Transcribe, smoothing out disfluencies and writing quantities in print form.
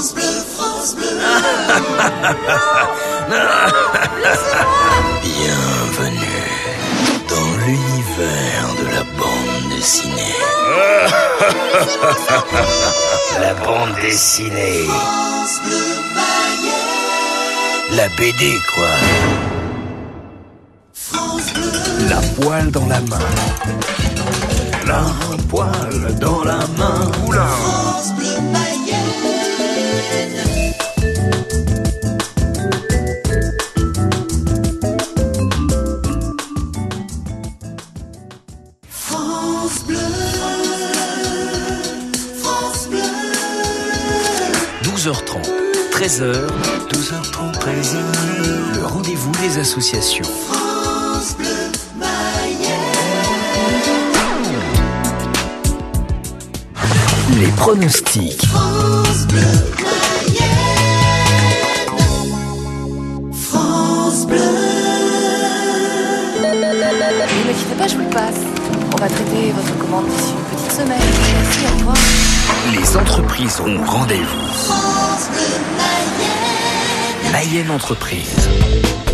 Bienvenue dans l'univers de la bande dessinée. La bande dessinée. La BD, quoi. La poêle dans la main. La poêle dans la main. Oula. France Bleu Mayenne. France Bleu. France Bleu. 12h30, 13h, 12h30, 13h. Le rendez-vous des associations. France Bleu. Les pronostics. France Bleu Mayenne. France Bleu. Ne quittez pas, je vous le passe. On va traiter votre commande d'ici une petite semaine. Merci, au revoir. Les entreprises ont rendez-vous. France Bleu Mayenne. Mayenne Entreprise.